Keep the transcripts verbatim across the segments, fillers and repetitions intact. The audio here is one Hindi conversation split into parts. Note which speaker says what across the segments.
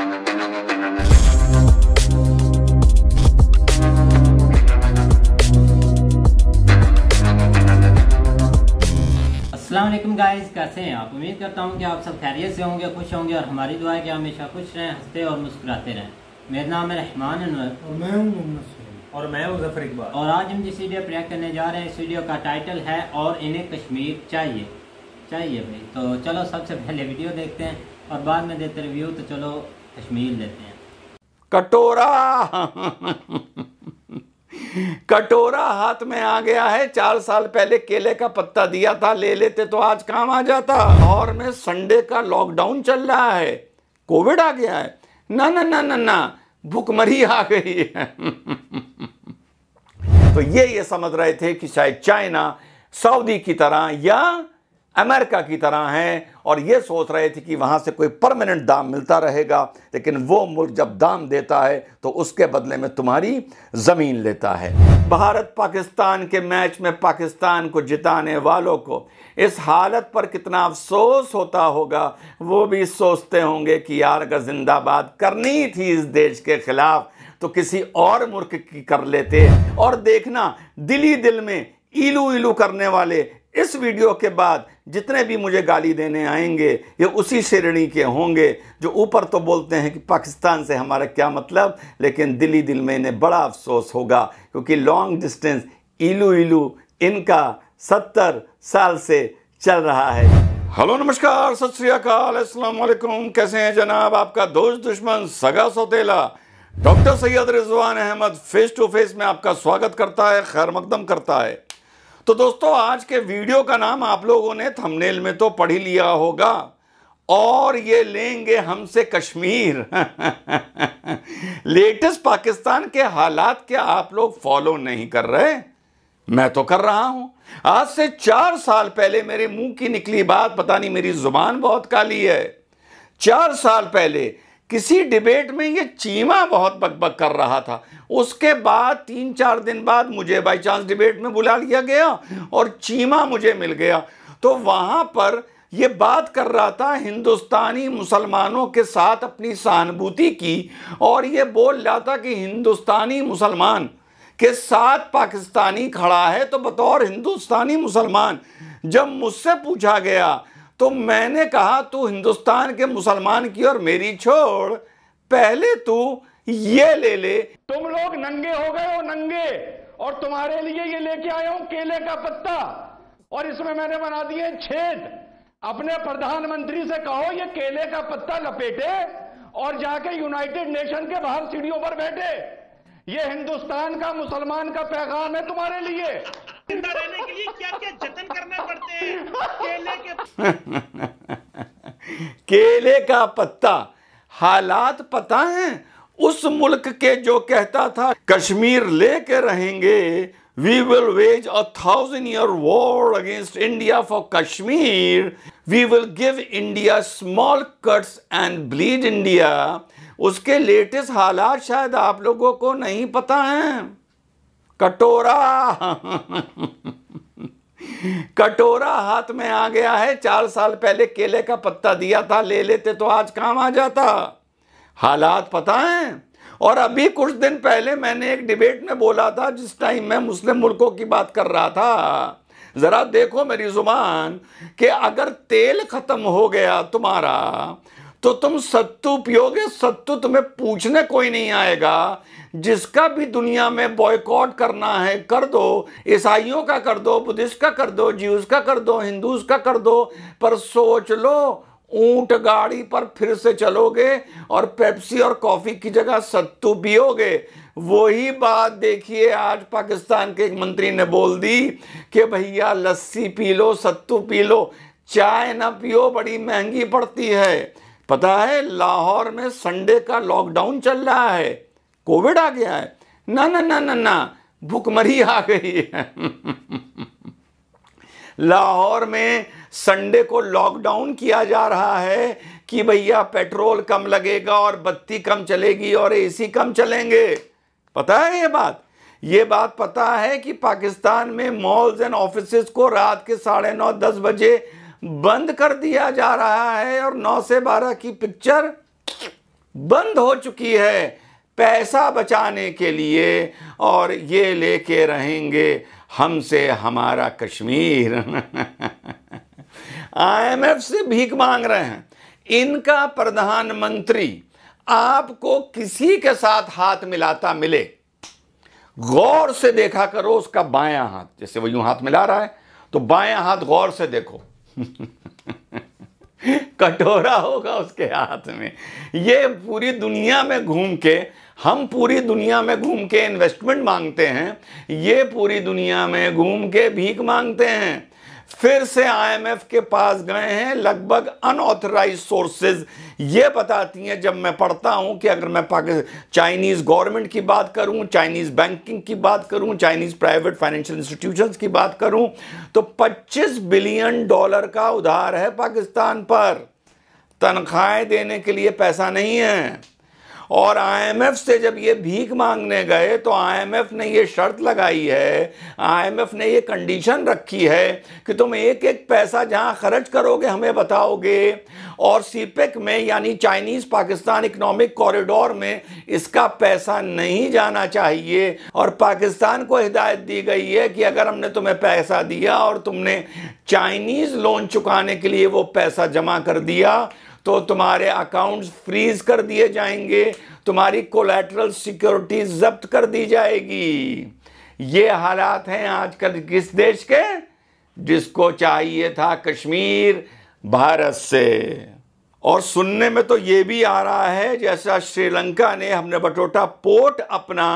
Speaker 1: अस्सलाम वालेकुम गाइस, कैसे हैं आप? उम्मीद करता हूं कि आप सब खैरियत से होंगे, खुश होंगे और हमारी दुआ है कि हमेशा खुश रहें, हंसते और मुस्कुराते रहें। मेरा नाम है रहमान अनवर
Speaker 2: और मैं हूं
Speaker 3: और मैं हूं ज़फर इकबाल।
Speaker 1: और आज हम जिस वीडियो प्रयास करने जा रहे हैं, इस वीडियो का टाइटल है और इन्हें कश्मीर चाहिए चाहिए भाई। तो चलो सबसे पहले वीडियो देखते हैं और बाद में देते रिव्यू। तो चलो कश्मीर लेते हैं।
Speaker 4: कटोरा कटोरा हाथ में आ गया है। चार साल पहले केले का पत्ता दिया था, ले लेते तो आज काम आ जाता। और में संडे का लॉकडाउन चल रहा है, कोविड आ गया है। ना ना ना ना ना भूखमरी आ गई है। तो ये ये समझ रहे थे कि शायद चाइना सऊदी की तरह या अमेरिका की तरह है, और ये सोच रहे थे कि वहां से कोई परमानेंट दाम मिलता रहेगा। लेकिन वो मुल्क जब दाम देता है तो उसके बदले में तुम्हारी जमीन लेता है। भारत पाकिस्तान के मैच में पाकिस्तान को जिताने वालों को इस हालत पर कितना अफसोस होता होगा। वो भी सोचते होंगे कि यार अगर जिंदाबाद करनी थी इस देश के खिलाफ तो किसी और मुल्क की कर लेते। और देखना, दिली दिल में इलू इलू करने वाले इस वीडियो के बाद जितने भी मुझे गाली देने आएंगे ये उसी श्रेणी के होंगे जो ऊपर तो बोलते हैं कि पाकिस्तान से हमारा क्या मतलब, लेकिन दिली दिल में इन्हें बड़ा अफसोस होगा, क्योंकि लॉन्ग डिस्टेंस इलू इलू इनका सत्तर साल से चल रहा है। हेलो नमस्कार, सत श्री अकाल, अस्सलाम वालेकुम। कैसे हैं जनाब? आपका दोस्त दुश्मन सगा सौतेला doctor Syed Rizwan Ahmed face to face में आपका स्वागत करता है, खैर मकदम करता है। तो दोस्तों, आज के वीडियो का नाम आप लोगों ने थंबनेल में तो पढ़ ही लिया होगा, और ये लेंगे हमसे कश्मीर। लेटेस्ट पाकिस्तान के हालात क्या आप लोग फॉलो नहीं कर रहे? मैं तो कर रहा हूं। आज से चार साल पहले मेरे मुंह की निकली बात, पता नहीं मेरी जुबान बहुत काली है। चार साल पहले किसी डिबेट में ये चीमा बहुत बकबक कर रहा था। उसके बाद तीन चार दिन बाद मुझे बाई चांस डिबेट में बुला लिया गया और चीमा मुझे मिल गया। तो वहां पर ये बात कर रहा था हिंदुस्तानी मुसलमानों के साथ अपनी सहानुभूति की, और ये बोल रहा था कि हिंदुस्तानी मुसलमान के साथ पाकिस्तानी खड़ा है। तो बतौर हिंदुस्तानी मुसलमान जब मुझसे पूछा गया तो मैंने कहा तू हिंदुस्तान के मुसलमान की और मेरी छोड़, पहले तू ये ले ले।
Speaker 2: तुम लोग नंगे हो गए हो, नंगे, और तुम्हारे लिए ये लेके आया हूं केले का पत्ता, और इसमें मैंने बना दिए छेद। अपने प्रधानमंत्री से कहो ये केले का पत्ता लपेटे और जाके यूनाइटेड नेशन के बाहर सीढ़ियों पर बैठे। ये हिंदुस्तान का मुसलमान का पैगाम है तुम्हारे लिए।
Speaker 3: जिंदा रहने के लिए क्या क्या जतन करने पड़ते हैं। केले के
Speaker 4: केले का पत्ता, हालात पता है उस मुल्क के जो कहता था कश्मीर लेके रहेंगे, we will wage a thousand year war against India for Kashmir, we will give India small cuts and bleed India. उसके लेटेस्ट हालात शायद आप लोगों को नहीं पता है। कटोरा कटोरा हाथ में आ गया है। चार साल पहले केले का पत्ता दिया था, ले लेते तो आज काम आ जाता। हालात पता है। और अभी कुछ दिन पहले मैंने एक डिबेट में बोला था, जिस टाइम मैं मुस्लिम मुल्कों की बात कर रहा था, जरा देखो मेरी जुबान, कि अगर तेल खत्म हो गया तुम्हारा तो तुम सत्तू पियोगे। सत्तू तुम्हें पूछने कोई नहीं आएगा। जिसका भी दुनिया में बॉयकॉट करना है कर दो, ईसाइयों का कर दो, बुद्धिस्ट का कर दो, ज्यूज का कर दो, हिंदूज का कर दो, पर सोच लो ऊंट गाड़ी पर फिर से चलोगे और पेप्सी और कॉफी की जगह सत्तू पियोगे। वही बात देखिए आज पाकिस्तान के एक मंत्री ने बोल दी कि भैया लस्सी पी लो, सत्तू पी लो, चाय ना पियो, बड़ी महंगी पड़ती है। पता है लाहौर में संडे का लॉकडाउन चल रहा है, कोविड आ गया है। ना ना ना ना ना भूखमरी आ गई है। लाहौर में संडे को लॉकडाउन किया जा रहा है कि भैया पेट्रोल कम लगेगा और बत्ती कम चलेगी और एसी कम चलेंगे। पता है ये बात? ये बात पता है कि पाकिस्तान में मॉल्स एंड ऑफिसेज को रात के साढ़े नौ दस बजे बंद कर दिया जा रहा है, और नौ से बारह की पिक्चर बंद हो चुकी है पैसा बचाने के लिए, और ये लेके रहेंगे हमसे हमारा कश्मीर। आईएमएफ से भीख मांग रहे हैं। इनका प्रधानमंत्री आपको किसी के साथ हाथ मिलाता मिले, गौर से देखा करो उसका बायां हाथ, जैसे वो यूं हाथ मिला रहा है तो बायां हाथ गौर से देखो। कटोरा होगा उसके हाथ में। ये पूरी दुनिया में घूम के, हम पूरी दुनिया में घूम के इन्वेस्टमेंट मांगते हैं, ये पूरी दुनिया में घूम के भीख मांगते हैं। फिर से आईएमएफ के पास गए हैं। लगभग अनऑथराइज्ड सोर्सेज ये बताती हैं, जब मैं पढ़ता हूं कि अगर मैं पाकिस्तान चाइनीज गवर्नमेंट की बात करूं, चाइनीज बैंकिंग की बात करूं, चाइनीज प्राइवेट फाइनेंशियल इंस्टीट्यूशंस की बात करूं, तो पच्चीस बिलियन डॉलर का उधार है पाकिस्तान पर। तनख्वाहें देने के लिए पैसा नहीं है। और आईएमएफ से जब ये भीख मांगने गए तो आईएमएफ ने ये शर्त लगाई है, आईएमएफ ने ये कंडीशन रखी है कि तुम एक एक पैसा जहां खर्च करोगे हमें बताओगे, और सीपेक में यानी चाइनीज पाकिस्तान इकोनॉमिक कॉरिडोर में इसका पैसा नहीं जाना चाहिए। और पाकिस्तान को हिदायत दी गई है कि अगर हमने तुम्हें पैसा दिया और तुमने चाइनीज लोन चुकाने के लिए वो पैसा जमा कर दिया तो तुम्हारे अकाउंट्स फ्रीज कर दिए जाएंगे, तुम्हारी कोलैटरल सिक्योरिटी जब्त कर दी जाएगी। ये हालात हैं आजकल किस देश के, जिसको चाहिए था कश्मीर भारत से। और सुनने में तो ये भी आ रहा है जैसा श्रीलंका ने हमने बटोटा पोर्ट अपना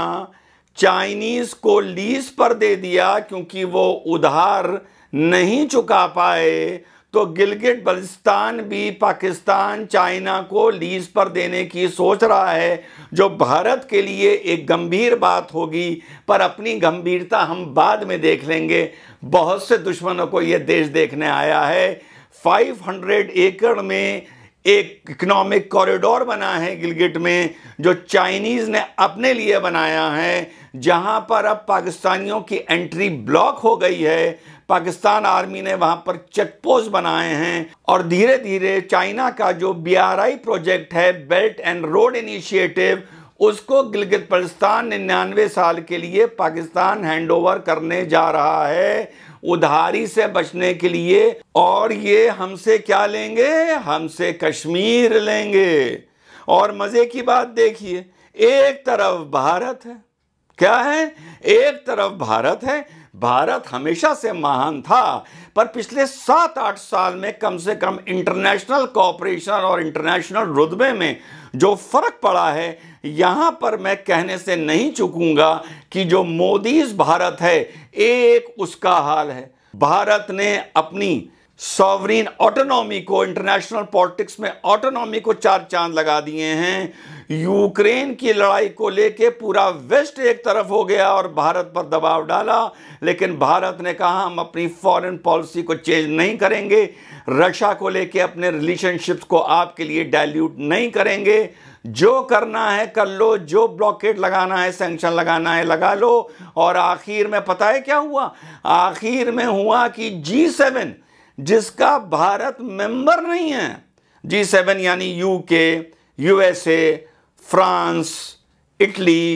Speaker 4: चाइनीज को लीज पर दे दिया क्योंकि वो उधार नहीं चुका पाए, तो गिलगिट बल्तिस्तान भी पाकिस्तान चाइना को लीज पर देने की सोच रहा है, जो भारत के लिए एक गंभीर बात होगी। पर अपनी गंभीरता हम बाद में देख लेंगे। बहुत से दुश्मनों को यह देश देखने आया है। पाँच सौ एकड़ में एक इकोनॉमिक कॉरिडोर बना है गिलगिट में, जो चाइनीज ने अपने लिए बनाया है, जहां पर अब पाकिस्तानियों की एंट्री ब्लॉक हो गई है। पाकिस्तान आर्मी ने वहां पर चेक पोस्ट बनाए हैं, और धीरे धीरे चाइना का जो बीआरआई प्रोजेक्ट है, बेल्ट एंड रोड इनिशिएटिव, उसको गिलगित बल्तिस्तान निन्यानवे साल के लिए पाकिस्तान हैंडओवर करने जा रहा है, उधारी से बचने के लिए। और ये हमसे क्या लेंगे, हमसे कश्मीर लेंगे। और मजे की बात देखिए, एक तरफ भारत है, क्या है, एक तरफ भारत है। भारत हमेशा से महान था, पर पिछले सात आठ साल में कम से कम इंटरनेशनल कोऑपरेशन और इंटरनेशनल रुतबे में जो फर्क पड़ा है, यहां पर मैं कहने से नहीं चूकूंगा कि जो मोदीज भारत है, एक उसका हाल है। भारत ने अपनी सॉवरीन ऑटोनॉमी को, इंटरनेशनल पॉलिटिक्स में ऑटोनॉमी को चार चांद लगा दिए हैं। यूक्रेन की लड़ाई को लेके पूरा वेस्ट एक तरफ हो गया और भारत पर दबाव डाला, लेकिन भारत ने कहा हम अपनी फॉरेन पॉलिसी को चेंज नहीं करेंगे, रशिया को लेके अपने रिलेशनशिप्स को आपके लिए डाइल्यूट नहीं करेंगे, जो करना है कर लो, जो ब्लॉकेट लगाना है, सैंक्शन लगाना है लगा लो। और आखिर में पता है क्या हुआ, आखिर में हुआ कि जी सेवन, जिसका भारत मेंबर नहीं है, जी सेवन यानी UK, USA, France, Italy,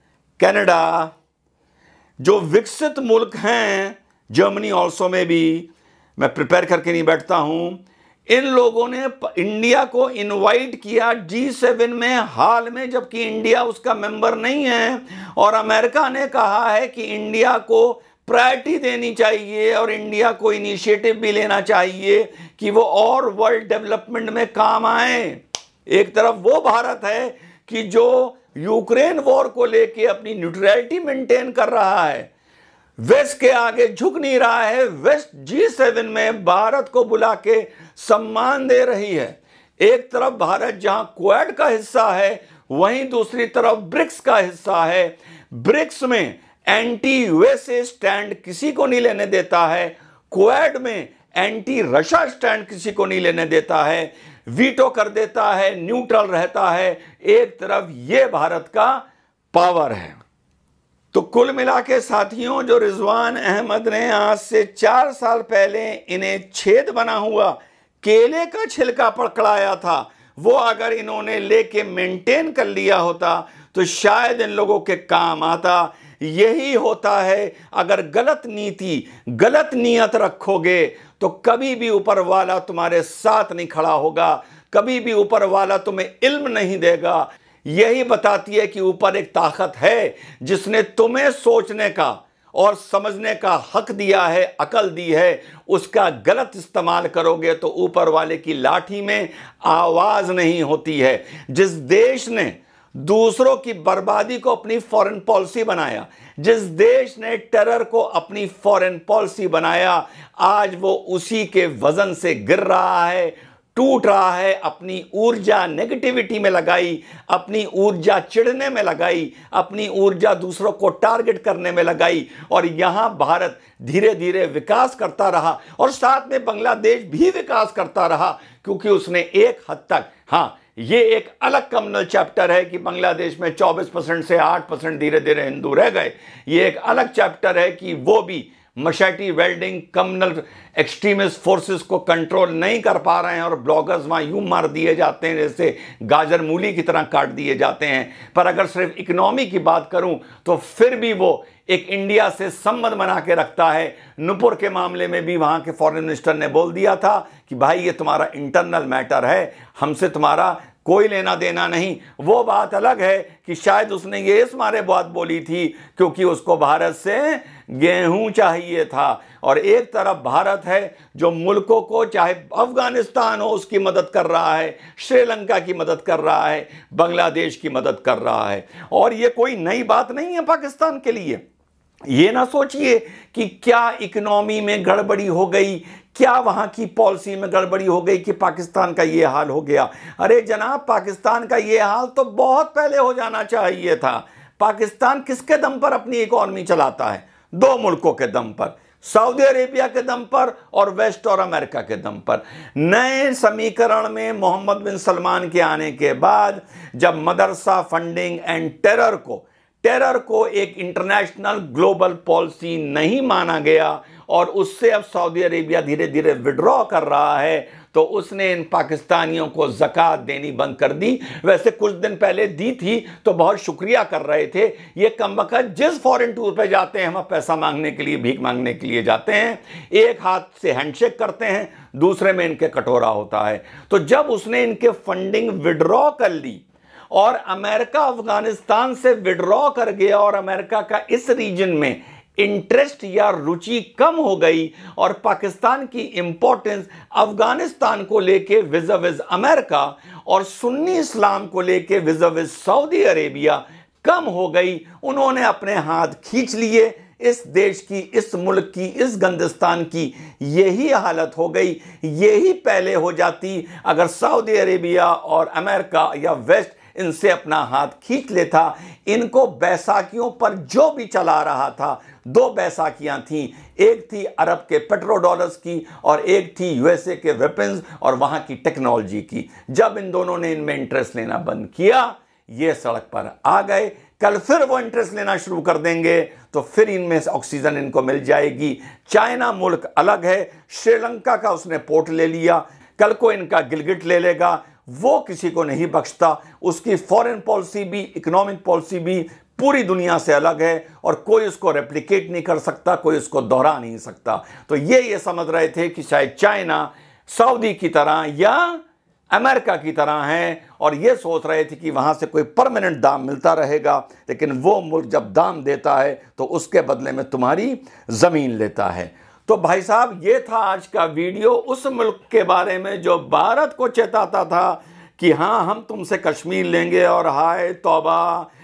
Speaker 4: Canada, जो विकसित मुल्क हैं, जर्मनी ऑल्सो में भी, मैं प्रिपेयर करके नहीं बैठता हूं, इन लोगों ने इंडिया को इनवाइट किया जी सेवन में हाल में, जबकि इंडिया उसका मेंबर नहीं है। और अमेरिका ने कहा है कि इंडिया को प्रायोरिटी देनी चाहिए और इंडिया को इनिशिएटिव भी लेना चाहिए कि वो और वर्ल्ड डेवलपमेंट में काम आए। एक तरफ वो भारत है कि जो यूक्रेन वॉर को लेके अपनी न्यूट्रलिटी मेंटेन कर रहा है, वेस्ट के आगे झुक नहीं रहा है। वेस्ट जी सेवन में भारत को बुला के सम्मान दे रही है। एक तरफ भारत जहां क्वाड का हिस्सा है, वहीं दूसरी तरफ ब्रिक्स का हिस्सा है। ब्रिक्स में एंटी यूएसए स्टैंड किसी को नहीं लेने देता है, क्वाड में एंटी रशिया स्टैंड किसी को नहीं लेने देता है, वीटो कर देता है, न्यूट्रल रहता है। एक तरफ ये भारत का पावर है। तो कुल मिला के साथियों, जो रिजवान अहमद ने आज से चार साल पहले इन्हें छेद बना हुआ केले का छिलका पकड़ाया था, वो अगर इन्होंने लेके मेंटेन कर लिया होता तो शायद इन लोगों के काम आता। यही होता है, अगर गलत नीति, गलत नियत रखोगे तो कभी भी ऊपर वाला तुम्हारे साथ नहीं खड़ा होगा, कभी भी ऊपर वाला तुम्हें इल्म नहीं देगा। यही बताती है कि ऊपर एक ताकत है जिसने तुम्हें सोचने का और समझने का हक दिया है, अकल दी है। उसका गलत इस्तेमाल करोगे तो ऊपर वाले की लाठी में आवाज नहीं होती है। जिस देश ने दूसरों की बर्बादी को अपनी फॉरेन पॉलिसी बनाया, जिस देश ने टेरर को अपनी फॉरेन पॉलिसी बनाया, आज वो उसी के वजन से गिर रहा है, टूट रहा है। अपनी ऊर्जा नेगेटिविटी में लगाई, अपनी ऊर्जा चिढ़ने में लगाई, अपनी ऊर्जा दूसरों को टारगेट करने में लगाई, और यहां भारत धीरे धीरे विकास करता रहा और साथ में बांग्लादेश भी विकास करता रहा, क्योंकि उसने एक हद तक, हाँ ये एक अलग कम्युनल चैप्टर है कि बांग्लादेश में चौबीस परसेंट से आठ परसेंट धीरे धीरे हिंदू रह गए। ये एक अलग चैप्टर है कि वो भी मशाटी वेल्डिंग कम्युनल एक्सट्रीमिस्ट फोर्सेस को कंट्रोल नहीं कर पा रहे हैं और ब्लॉगर्स वहां यूं मार दिए जाते हैं जैसे गाजर मूली की तरह काट दिए जाते हैं। पर अगर सिर्फ इकोनॉमी की बात करूं तो फिर भी वो एक इंडिया से संबंध बना के रखता है। नुपुर के मामले में भी वहां के फॉरेन मिनिस्टर ने बोल दिया था कि भाई ये तुम्हारा इंटरनल मैटर है, हमसे तुम्हारा कोई लेना देना नहीं। वो बात अलग है कि शायद उसने ये इस मारे बात बोली थी क्योंकि उसको भारत से गेहूं चाहिए था, और एक तरफ भारत है जो मुल्कों को, चाहे अफगानिस्तान हो उसकी मदद कर रहा है, श्रीलंका की मदद कर रहा है, बांग्लादेश की मदद कर रहा है। और ये कोई नई बात नहीं है पाकिस्तान के लिए। ये ना सोचिए कि क्या इकोनॉमी में गड़बड़ी हो गई, क्या वहां की पॉलिसी में गड़बड़ी हो गई कि पाकिस्तान का ये हाल हो गया। अरे जनाब, पाकिस्तान का ये हाल तो बहुत पहले हो जाना चाहिए था। पाकिस्तान किसके दम पर अपनी इकोनॉमी चलाता है? दो मुल्कों के दम पर, सऊदी अरेबिया के दम पर और वेस्ट और अमेरिका के दम पर। नए समीकरण में मोहम्मद बिन सलमान के आने के बाद जब मदरसा फंडिंग एंड टेरर को टेरर को एक इंटरनेशनल ग्लोबल पॉलिसी नहीं माना गया और उससे अब सऊदी अरेबिया धीरे धीरे विड्रॉ कर रहा है, तो उसने इन पाकिस्तानियों को ज़कात देनी बंद कर दी। वैसे कुछ दिन पहले दी थी तो बहुत शुक्रिया कर रहे थे। ये कमबख्त जिस फॉरेन टूर पे जाते हैं वहाँ पैसा मांगने के लिए, भीख मांगने के लिए जाते हैं, एक हाथ से हैंडशेक करते हैं, दूसरे में इनके कटोरा होता है। तो जब उसने इनके फंडिंग विड्रॉ कर ली और अमेरिका अफगानिस्तान से विड्रॉ कर गया और अमेरिका का इस रीजन में इंटरेस्ट या रुचि कम हो गई और पाकिस्तान की इंपॉर्टेंस अफगानिस्तान को लेके विज़-विज़ अमेरिका और सुन्नी इस्लाम को लेके विज़-विज़ सऊदी अरेबिया कम हो गई, उन्होंने अपने हाथ खींच लिए। इस देश की, इस मुल्क की, इस गंदिस्तान की यही हालत हो गई। यही पहले हो जाती अगर सऊदी अरेबिया और अमेरिका या वेस्ट इनसे अपना हाथ खींच लेता। इनको बैसाखियों पर जो भी चला रहा था, दो बैसाखियां थीं, एक थी अरब के पेट्रो डॉलर्स की और एक थी यूएसए के वेपन्स और वहां की टेक्नोलॉजी की। जब इन दोनों ने इनमें इंटरेस्ट लेना बंद किया, ये सड़क पर आ गए। कल फिर वो इंटरेस्ट लेना शुरू कर देंगे तो फिर इनमें से ऑक्सीजन इनको मिल जाएगी। चाइना मुल्क अलग है, श्रीलंका का उसने पोर्ट ले लिया, कल को इनका गिलगिट ले लेगा। वो किसी को नहीं बख्शता। उसकी फॉरेन पॉलिसी भी, इकोनॉमिक पॉलिसी भी पूरी दुनिया से अलग है और कोई उसको रेप्लिकेट नहीं कर सकता, कोई उसको दोहरा नहीं सकता। तो ये ये समझ रहे थे कि शायद चाइना सऊदी की तरह या अमेरिका की तरह है और ये सोच रहे थे कि वहाँ से कोई परमानेंट दाम मिलता रहेगा, लेकिन वो मुल्क जब दाम देता है तो उसके बदले में तुम्हारी ज़मीन लेता है। तो भाई साहब, ये था आज का वीडियो उस मुल्क के बारे में जो भारत को चेताता था कि हाँ हम तुमसे कश्मीर लेंगे, और हाय तौबा,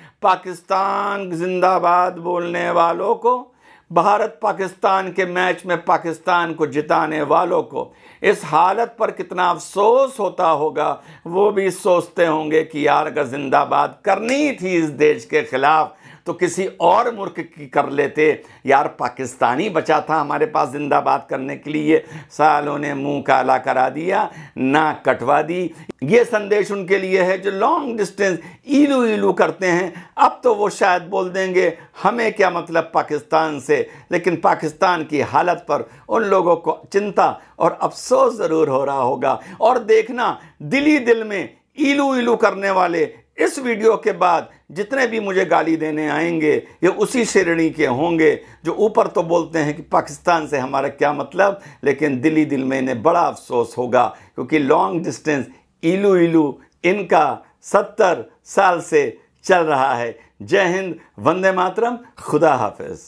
Speaker 4: पाकिस्तान जिंदाबाद बोलने वालों को, भारत पाकिस्तान के मैच में पाकिस्तान को जिताने वालों को इस हालत पर कितना अफसोस होता होगा। वो भी सोचते होंगे कि यार अगर जिंदाबाद करनी थी इस देश के खिलाफ तो किसी और मुल्क की कर लेते, यार पाकिस्तानी बचा था हमारे पास जिंदाबाद करने के लिए, सालों ने मुंह काला करा दिया, नाक कटवा दी। ये संदेश उनके लिए है जो लॉन्ग डिस्टेंस ईलू ईलू करते हैं। अब तो वो शायद बोल देंगे हमें क्या मतलब पाकिस्तान से, लेकिन पाकिस्तान की हालत पर उन लोगों को चिंता और अफसोस ज़रूर हो रहा होगा। और देखना, दिली दिल में इलू इलू करने वाले इस वीडियो के बाद जितने भी मुझे गाली देने आएंगे ये उसी श्रेणी के होंगे जो ऊपर तो बोलते हैं कि पाकिस्तान से हमारा क्या मतलब, लेकिन दिली दिल में इन्हें बड़ा अफसोस होगा, क्योंकि लॉन्ग डिस्टेंस इलू इलू इनका सत्तर साल से चल रहा है। जय हिंद, वंदे मातरम, खुदा हाफिज।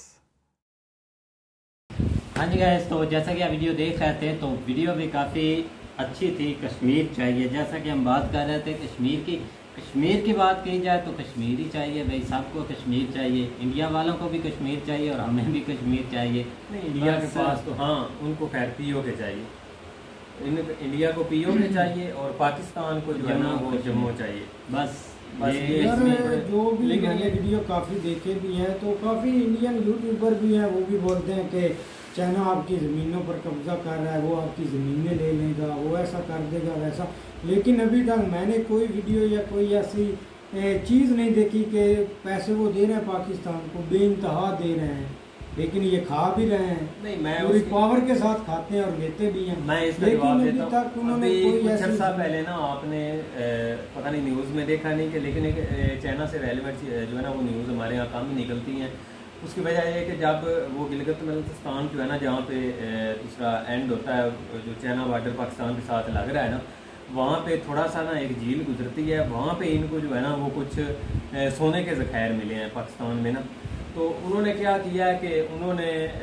Speaker 1: हाँ जी गाइस, तो जैसा कि आप वीडियो देख रहे थे तो वीडियो भी काफ़ी अच्छी थी। कश्मीर चाहिए, जैसा कि हम बात कर रहे थे कश्मीर की कश्मीर की बात की जाए तो कश्मीर ही चाहिए भाई, सबको कश्मीर चाहिए। इंडिया वालों को भी कश्मीर चाहिए और हमें भी कश्मीर चाहिए।
Speaker 5: नहीं, इंडिया के पास तो हाँ उनको खैर पीओ के चाहिए, इन इंडिया को पीओ के चाहिए और पाकिस्तान को जो है ना वो जम्मू चाहिए। बस बस
Speaker 6: ये
Speaker 5: ये
Speaker 6: जो भी मैंने वीडियो काफ़ी देखे भी हैं तो काफ़ी इंडियन यूट्यूबर भी हैं, वो भी बोलते हैं कि चाइना आपकी ज़मीनों पर कब्जा कर रहा है, वो आपकी ज़मीनें ले लेगा, वो ऐसा कर देगा वैसा। लेकिन अभी तक मैंने कोई वीडियो या कोई ऐसी चीज़ नहीं देखी कि पैसे वो दे रहे हैं पाकिस्तान को, बेइंतहा दे रहे हैं, लेकिन ये खा भी रहे हैं।
Speaker 5: नहीं, मैं
Speaker 6: पूरी पावर के साथ खाते हैं और लेते भी हैं।
Speaker 5: मैं इसका जवाब देता हूं। अभी कुछ अर्सा पहले ना आपने पता नहीं न्यूज़ में देखा नहीं कि, लेकिन एक चाइना से रेलिवेंट जो है ना वो न्यूज़ हमारे यहाँ कम ही निकलती हैं। उसकी वजह यह है कि जब वो गिलगित बल्तिस्तान जो है ना जहाँ पे दूसरा एंड होता है, जो चाइना बॉर्डर पाकिस्तान के साथ लग रहा है ना, वहाँ पे थोड़ा सा ना एक झील गुजरती है, वहाँ पे इनको जो है ना वो कुछ सोने के ज़खायर मिले हैं पाकिस्तान में ना। तो उन्होंने क्या किया है कि उन्होंने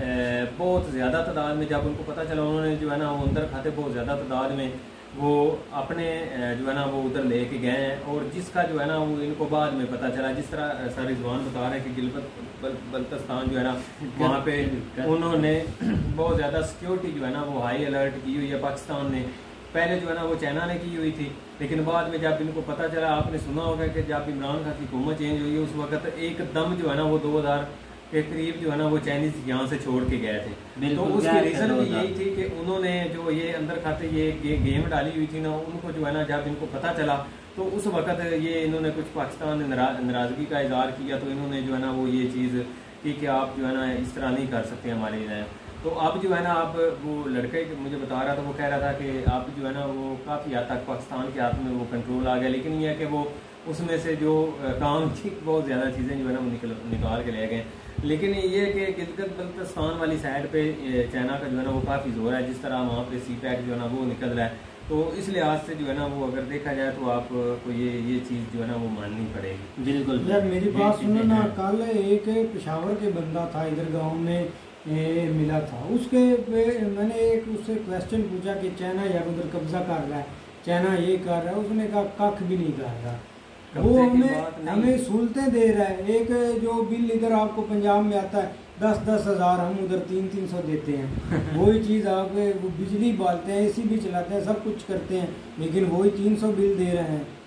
Speaker 5: बहुत ज़्यादा तादाद में, जब उनको पता चला, उन्होंने जो है ना वो अंदर खाते बहुत ज़्यादा तादाद में वो अपने जो है ना वो उधर लेके गए हैं। और जिसका जो है ना वो इनको बाद में पता चला, जिस तरह सर रिजवान बता रहे हैं कि गिलगित बल्तिस्तान जो है ना वहाँ पे उन्होंने बहुत ज़्यादा सिक्योरिटी जो है ना वो हाई अलर्ट की हुई है पाकिस्तान ने। पहले जो है ना वो चाइना ने की हुई थी, लेकिन बाद में जब इनको पता चला, आपने सुना होगा कि जब इमरान खान की हुकूमत चेंज हुई उस वक्त एकदम जो है ना वो दो हज़ार के करीब जो है ना वो चाइनीज यहाँ से छोड़ के गए थे। तो उसकी रीज़न भी यही थी कि उन्होंने जो ये अंदर खाते ये गे, गेम डाली हुई थी ना, उनको जो है ना जब इनको पता चला तो उस वक्त ये इन्होंने कुछ पाकिस्तान ने नाराज़गी का इजहार किया, तो इन्होंने जो है ना वो ये चीज़ की कि आप जो है ना इस तरह नहीं कर सकते हमारे लिए। तो अब जो है ना अब वो लड़के मुझे बता रहा था, वो कह रहा था कि अब जो है ना वो काफ़ी हद तक पाकिस्तान के हाथ में वो कंट्रोल आ गया, लेकिन ये है कि वो उसमें से जो काम की बहुत ज़्यादा चीज़ें जो है ना वो निकल निकाल के ले गए। लेकिन ये कि गिलगित बल्तिस्तान वाली साइड पे चाइना का जो है ना वो काफ़ी जोर है, जिस तरह वहाँ पे सी पैक जो है ना वो निकल रहा है। तो इस लिहाज से जो है ना वो अगर देखा जाए तो आपको ये ये चीज़ जो है ना वो माननी पड़ेगी।
Speaker 1: बिल्कुल
Speaker 6: यार मेरी बात सुनो ना, कल एक पेशावर के बंदा था इधर गाँव में ए, मिला था, उसके मैंने एक उससे क्वेश्चन पूछा कि चाइना यार उधर कब्जा कर रहा है, चाइना ये कर रहा है, उसने कहा कख भी नहीं कर रहा, वो हमें हमें सहूलतें दे रहा है। एक जो बिल इधर आपको पंजाब में आता है दस दस हज़ार, हम उधर तीन तीन सौ देते हैं। वही चीज़ आप वो बिजली बालते हैं, एसी भी चलाते हैं, सब कुछ करते हैं, लेकिन वही तीन सौ बिल दे रहे हैं।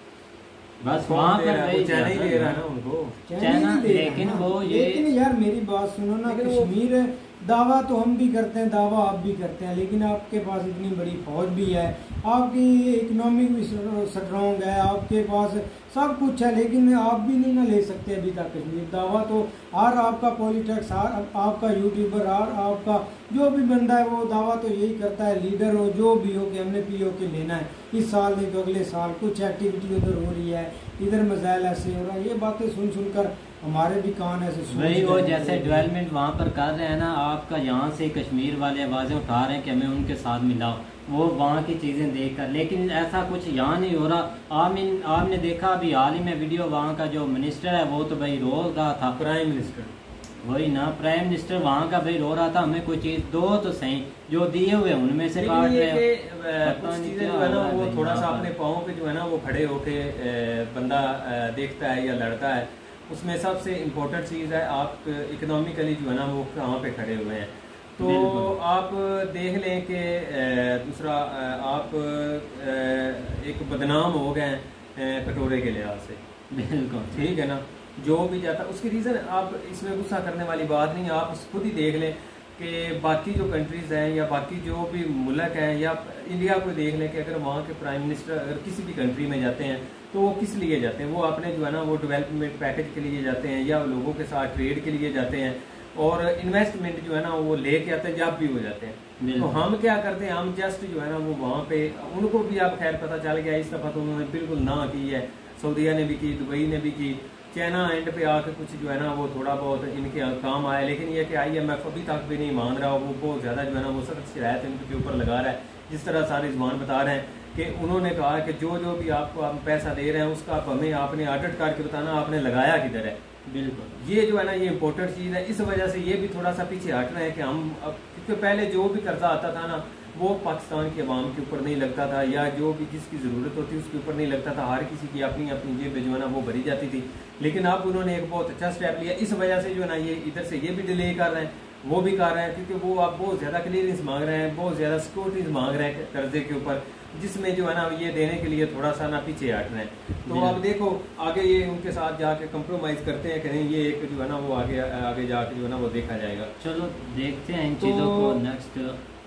Speaker 1: बस वहाँ पर
Speaker 5: चाइना ही दे रहा है ना उनको,
Speaker 1: चाइना, लेकिन वो ये
Speaker 6: लेकिन यार मेरी बात सुनो ना, कश्मीर दावा तो हम भी करते हैं, दावा आप भी करते हैं, लेकिन आपके पास इतनी बड़ी फौज भी है, आपकी इकोनॉमिक भी स्ट्रॉन्ग है, आपके पास सब कुछ है, लेकिन आप भी नहीं ना ले सकते अभी तक कश्मीर। दावा तो हर आपका पॉलिटिक्स, हर आपका यूट्यूबर, हर आपका जो भी बंदा है वो दावा तो यही करता है, लीडर हो जो भी हो, कि हमने पी ओ के लेना है इस साल नहीं तो अगले साल, कुछ एक्टिविटी उधर हो रही है, इधर मिसाइल ऐसे हो रहा है। ये बातें सुन सुनकर हमारे भी कान ऐसे
Speaker 1: वही वो जैसे डेवलपमेंट वहाँ पर कर रहे हैं ना, आपका यहाँ से कश्मीर वाले आवाज़ें उठा रहे हैं कि हमें उनके साथ मिलाओ, वो वहाँ की चीज़ें देखकर, लेकिन ऐसा कुछ यहाँ नहीं हो रहा। आमिन आपने देखा अभी हाल ही में वीडियो, वहाँ का जो मिनिस्टर है वो तो भाई रो रहा था,
Speaker 5: प्राइम मिनिस्टर,
Speaker 1: वही ना प्राइम मिनिस्टर वहाँ का भाई रो रहा था, हमें कोई चीज़ दो तो सही, जो दिए हुए उनमें से काट रहे हैं।
Speaker 5: वो थोड़ा सा अपने पाँव पे जो है ना वो खड़े होके बंदा देखता है या लड़ता है, उसमें सबसे इम्पोर्टेंट चीज़ है आप इकोनॉमिकली जो है ना वो कहाँ पे खड़े हुए हैं। तो आप देख लें कि दूसरा आप एक बदनाम हो गए कटोरे के लिहाज से,
Speaker 1: बिल्कुल
Speaker 5: ठीक है ना, जो भी जाता उसकी रीज़न, आप इसमें गुस्सा करने वाली बात नहीं, आप खुद ही देख लें कि बाकी जो कंट्रीज़ हैं या बाकी जो भी मुल्क हैं या इंडिया को देख लें कि अगर वहाँ के प्राइम मिनिस्टर अगर किसी भी कंट्री में जाते हैं तो वो किस लिए जाते हैं, वो अपने जो है ना वो डेवलपमेंट पैकेज के लिए जाते हैं या लोगों के साथ ट्रेड के लिए जाते हैं। और इन्वेस्टमेंट जो है ना वो लेके आते हैं, जब भी हो जाते हैं। तो हम क्या करते हैं, हम जस्ट जो है ना वो वहाँ पे उनको भी आप खैर पता चल गया इस दफ़ा तो उन्होंने बिल्कुल ना की है, सऊदीया ने भी की, दुबई ने भी की, चाइना एंड पे आके कुछ जो है ना वो थोड़ा बहुत इनके काम आया, लेकिन ये कि आई एम एफ अभी तक भी नहीं मान रहा, वो बहुत ज़्यादा जो है ना वो सख्त शिकायत इनके ऊपर लगा रहा है। जिस तरह सारे जबान बता रहे हैं कि उन्होंने कहा कि जो जो भी आपको आप पैसा दे रहे हैं उसका आप हमें आपने ऑडिट करके बताना आपने लगाया किधर है।
Speaker 1: बिल्कुल
Speaker 5: ये जो है ना ये इम्पोर्टेंट चीज़ है। इस वजह से ये भी थोड़ा सा पीछे हट रहे हैं कि हम अब, क्योंकि पहले जो भी कर्जा आता था ना वो पाकिस्तान के अवाम के ऊपर नहीं लगता था, या जो भी जिसकी ज़रूरत होती उसके ऊपर नहीं लगता था, हर किसी की अपनी अपनी जेब जो है ना वो भरी जाती थी। लेकिन अब उन्होंने एक बहुत अच्छा स्टेप लिया, इस वजह से जो है ना ये इधर से ये भी डिले कर रहे हैं, वो भी कर रहे हैं, क्योंकि वो आप बहुत ज़्यादा क्लियरेंस मांग रहे हैं, बहुत ज़्यादा सिक्योरिटीज मांग रहे हैं कर्जे के ऊपर, जिसमें जो है ना ये देने के लिए थोड़ा सा ना पीछे हट रहे हैं। तो अब देखो आगे ये उनके साथ जाके कंप्रोमाइज़ करते हैं कि नहीं, ये एक जो है ना वो आगे आगे जाके जो है ना वो देखा जाएगा।
Speaker 1: चलो देखते हैं इन
Speaker 5: तो,
Speaker 1: चीज़ों को नेक्स्ट।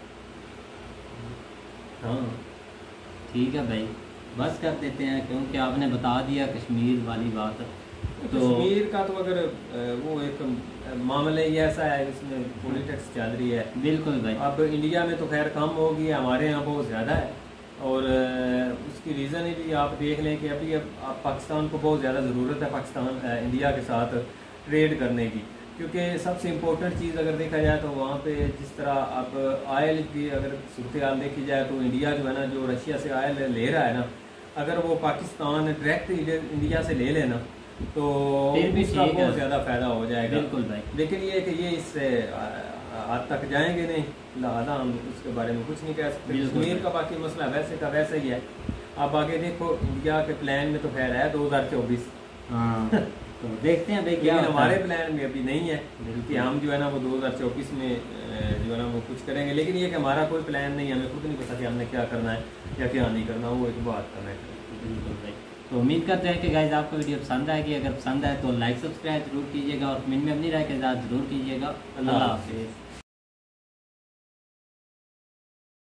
Speaker 1: हाँ ठीक है भाई, बस कर देते हैं क्योंकि आपने बता दिया कश्मीर वाली बात।
Speaker 5: तो कश्मीर का तो अगर वो एक मामला ही ऐसा है, इसमें पॉलिटिक्स चल रही है।
Speaker 1: बिल्कुल भाई,
Speaker 5: अब इंडिया में तो खैर कम होगी, हमारे यहाँ बहुत ज़्यादा है, और उसकी रीज़न ही भी आप देख लें कि अभी अब पाकिस्तान को बहुत ज़्यादा ज़रूरत है पाकिस्तान इंडिया के साथ ट्रेड करने की, क्योंकि सबसे इम्पोर्टेंट चीज़ अगर देखा जाए तो वहाँ पे जिस तरह अब आयल की अगर सूरत हाल देखी जाए तो इंडिया जो है ना जो रशिया से आयल ले रहा है ना, अगर वो पाकिस्तान डायरेक्ट इंडिया से ले लेना तो
Speaker 1: फिर भी
Speaker 5: उसका बहुत ज़्यादा फ़ायदा हो जाएगा।
Speaker 1: बिल्कुल भाई,
Speaker 5: लेकिन ये कि ये इससे आज तक जाएंगे नहीं, लिहाजा हम उसके बारे में कुछ नहीं कह सकते। कश्मीर का बाकी मसला वैसे का वैसा ही है। अब आगे देखो इंडिया के प्लान में तो खैर है दो हज़ार चौबीस,
Speaker 1: हाँ तो देखते हैं भाई क्या
Speaker 5: हमारे प्लान में अभी नहीं है कि हम जो है ना वो दो हज़ार चौबीस में जो है ना वो कुछ करेंगे। लेकिन ये कि हमारा कोई प्लान नहीं है, हमें खुद नहीं पता कि हमने क्या करना है या क्या नहीं करना, वो एक बात करना है।
Speaker 1: बिल्कुल भाई, तो उम्मीद करते हैं कि गाइस आपको वीडियो पसंद आएगी। अगर पसंद आए तो लाइक सब्सक्राइब जरूर कीजिएगा और कमेंट में अपनी राय के साथ जरूर कीजिएगा। अल्लाह हाफिज़।